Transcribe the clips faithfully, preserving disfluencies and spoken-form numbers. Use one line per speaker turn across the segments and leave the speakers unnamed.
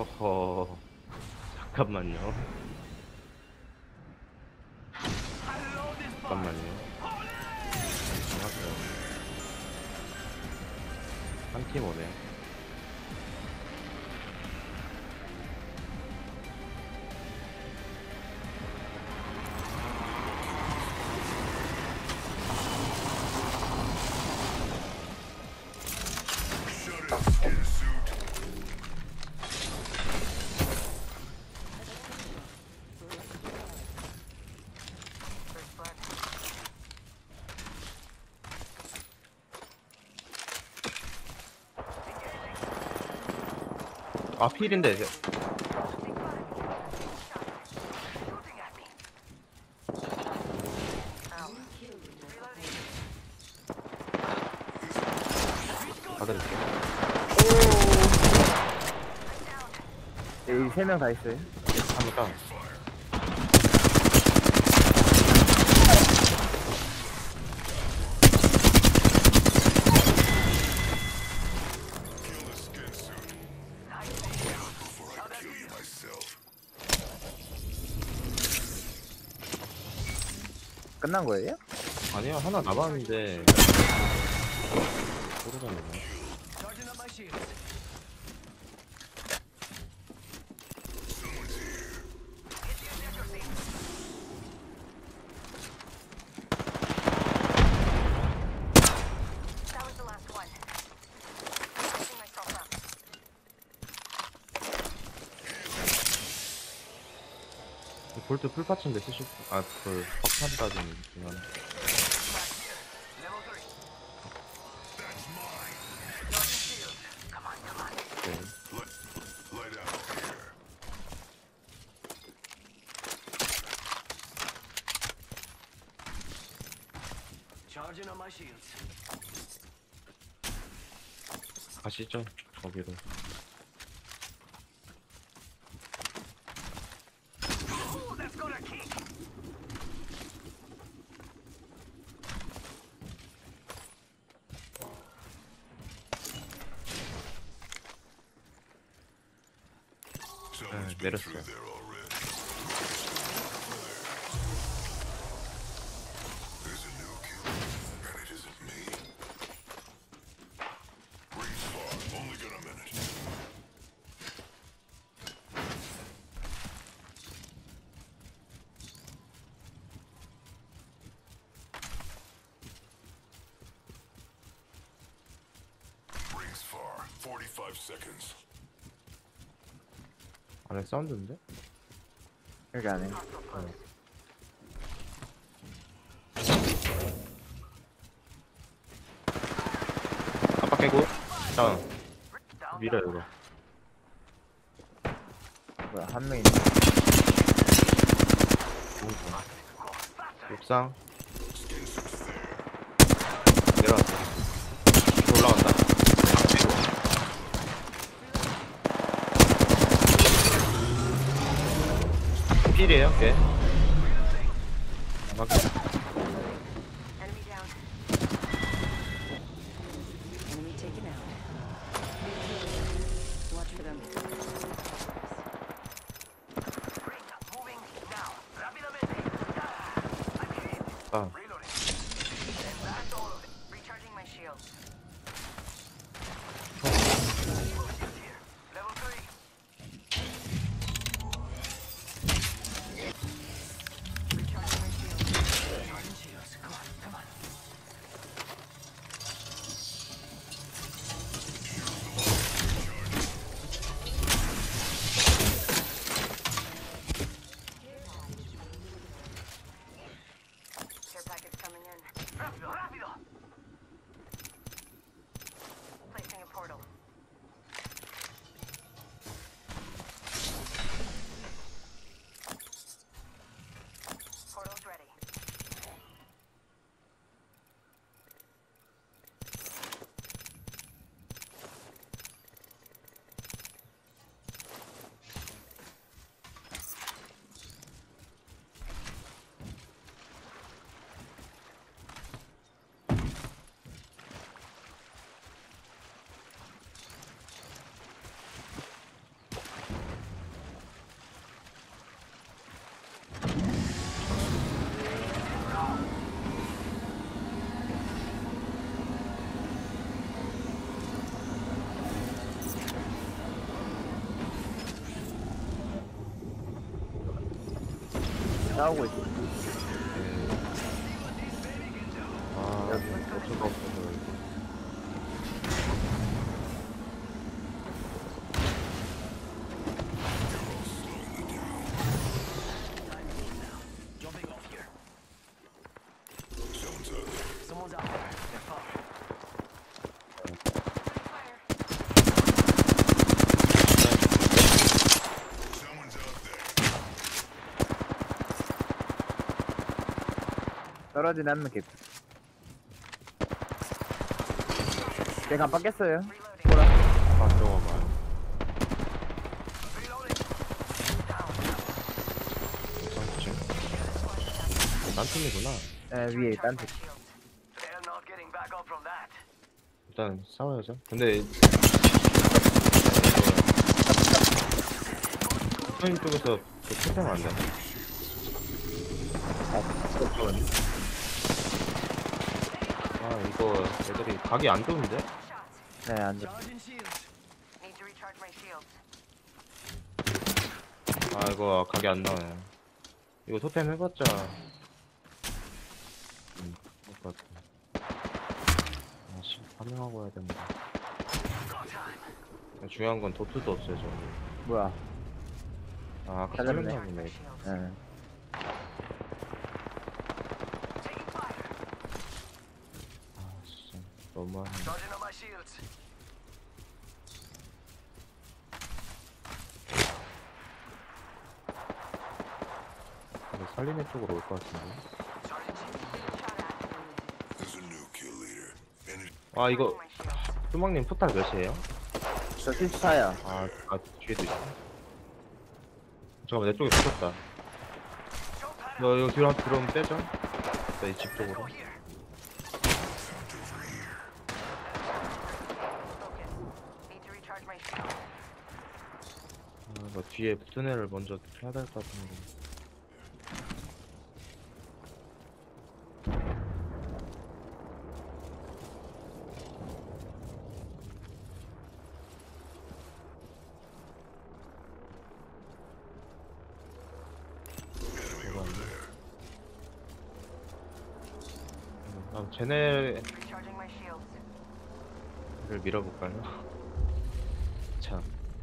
어허. 잠깐만요. 잠깐만요. 정확해요. 한 팀 오네. 아, 필인데. 이제. 받아줄게요.
여기 세 명 다 있어요.
한번
끝난 거예요?
아니요, 하나 남았는데. 모르겠네. 볼트 풀파츠인데 쓰실, 아, 그, 확산까지 있지만. 네. 가시죠, 거기로. 네, 내렸어요.
forty-five seconds.
안에 사운드인데?
여기 안에.
네. 아빠 깨고 다운. 밀어요 이거.
뭐야, 한 명이.
옥상 내려왔어. 올라간다. 필이에요, 걔. 막
Enemy down. Enemy taken out. Watch for them. Moving now. Rápidamente. I'm hit.
아,
Reloading. That's all of it. Recharging my shields. Level three. Recharging my shields. Recharging shields. Come on, come on. Care package coming in. Rápido, rápido. Placing a portal. Portal's ready.
싸우고 있어.
네. 아, 어쩔 수가 없어서. 이거.
Jumping off here. Someone's out there. They're far.
떨어진 한명 개. 걔가 빡겠어요. 보라.
아, 들어가봐. 딴팀이구나.
네, 위에 딴 데.
They're not getting back up from that.
일단 싸워야죠. 근데 선임 쪽에서 그 포탈 안 돼. 아 이거 애들이 각이 안 좋은데?
네, 안 돼.
Charging shields.
Need to recharge my shields.
아 이거 각이 안 나와요. 이거 토템 해봤자 음, 그럴 것 같아. 아씨 파밍하고 해야 된다. 중요한 건 도트도 없어요 저기.
뭐야?
아 아까
잘렸네.
살렸나 보네.
네.
Taking fire.
아 진짜 너무하네.
Charging on my shields.
이거 살리네 쪽으로 올 것 같은데. 아 이거
My shields.
뚜막님 포탈 몇이에요?
저 십사야.
아, 아 뒤에도 있어. 잠깐만 내 쪽에 붙었다. 너 이거 뒤로 한 들어오면 빼죠? 나 이 집 쪽으로.
Focus. Need to recharge my shields.
아, 너 뒤에 붙은 애를 먼저 해야 될 것 같은데. 아, 쟤네를
Recharging my shields.
밀어볼까요? 참.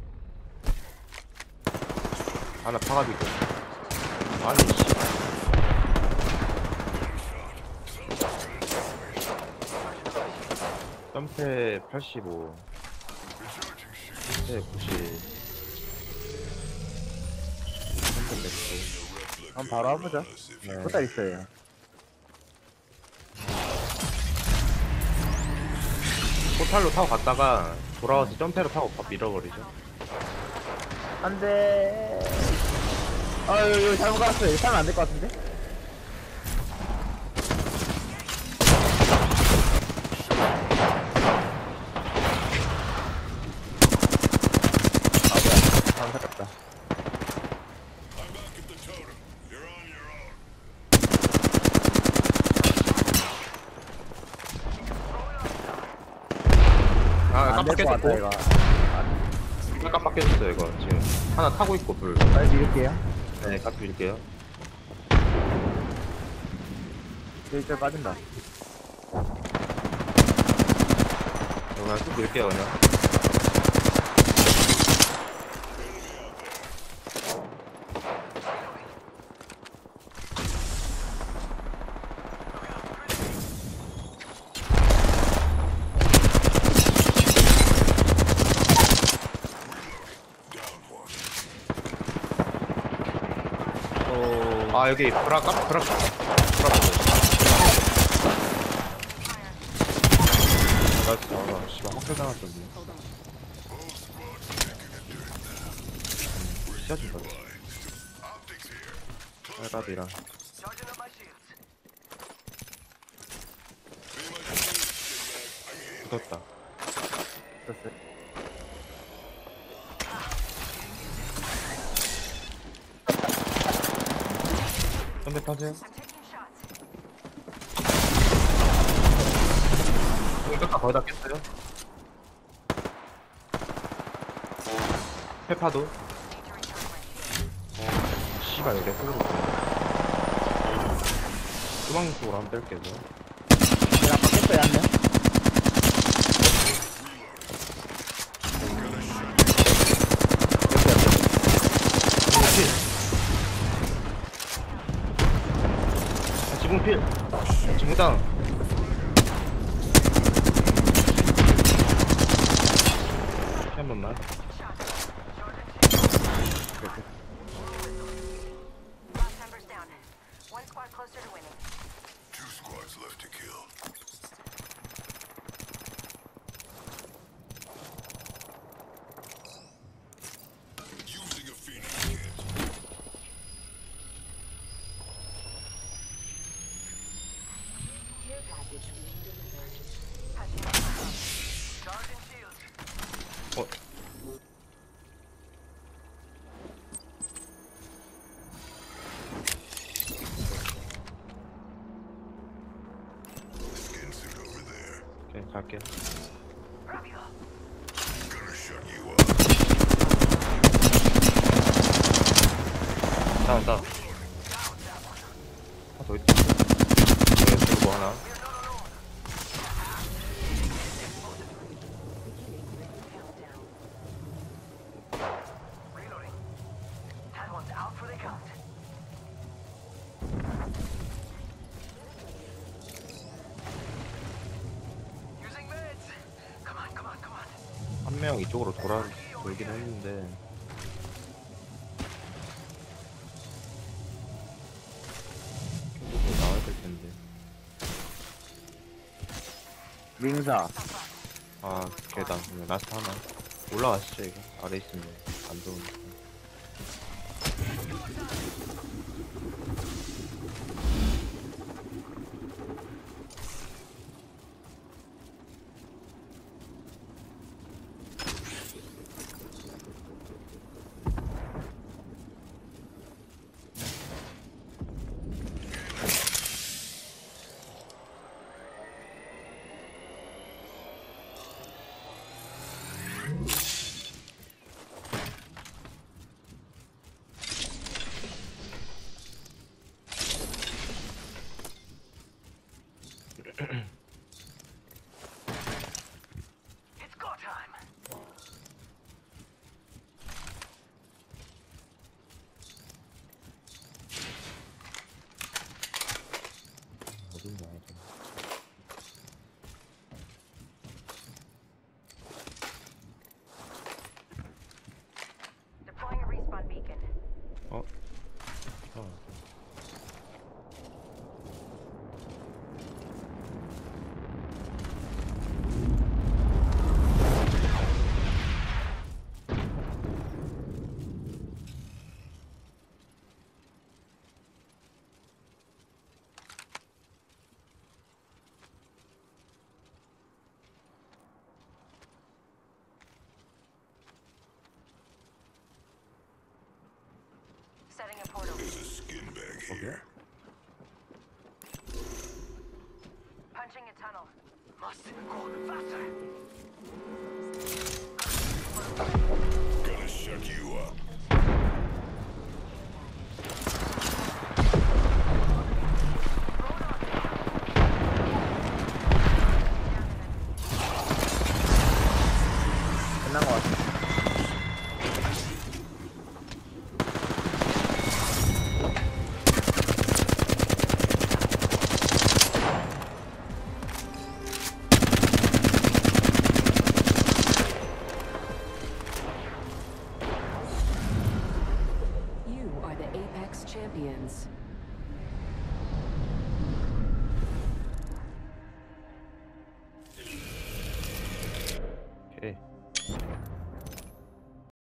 하나 파가지고. 아니, 씨. 점패 팔십오. 점패 구십. 점패 백.
한번 바로 와보자.
네.
포탈 있어요.
포탈로 타고 갔다가 돌아와서 점패로 타고 밥 밀어버리죠.
안 돼. 아, 여기, 여기 잘못 갔어요. 여기 살면 안 될 것 같은데? 아, 뭐야. 잘못 살았다.
아,
안 될 것 같아, 이거.
깜빡했고. 깜빡했어요, 이거. 지금. 하나 타고 있고, 불.
빨리 밀을게요.
네, 깜빡 밀게요.
일절 빠진다.
이거 그냥 쭉 밀게요, 그냥. 어... 아, 여기 브라, 깜, 브라, 브라. 나 진짜, 나 씨발 확대 당했었네. 시야 좀 받아. 빨갑이랑.
Charging on my shields.
붙었다.
됐어요.
선배 타세요.
I'm taking shots.
여기 끝까 거의 다 깼어요. 페파도.
Need to recharge my shields.
씨발, 여기 속으로. 소방 쪽으로 한번 뺄게. 뭐.
내가 바뀌었어야 한 명.
아, 지붕 필. 아, 지붕 다운. 피 한 번만.
Last members down. One squad closer to winning.
Two squads left to kill. Using a Phoenix kit.
Care package being delivered.
Charging shields.
어,
Skin suit over there.
오케이, 갈게.
Rápido.
Gonna shut you up.
다운, 다운. 하나 더 있다. 여기 들고 하나.
Countdown.
Reloading. That one's out for the count. Using meds. Come on, come on, come on.
한 명 이쪽으로 돌아, 돌긴 했는데. 계속 나와야 될 텐데.
윙사.
아, 계단. 그냥 라스트 하나. 올라가시죠, 이거. 아래 있으면 안 좋으니까.
It's go time.
어딘 나야 돼.
Deploying a respawn beacon.
어? 어.
Setting a portal.
There's a skin bag here.
Punching a tunnel.
Must go faster.
Gonna shut you up.
끝난 것 같아.
You are the Apex champions.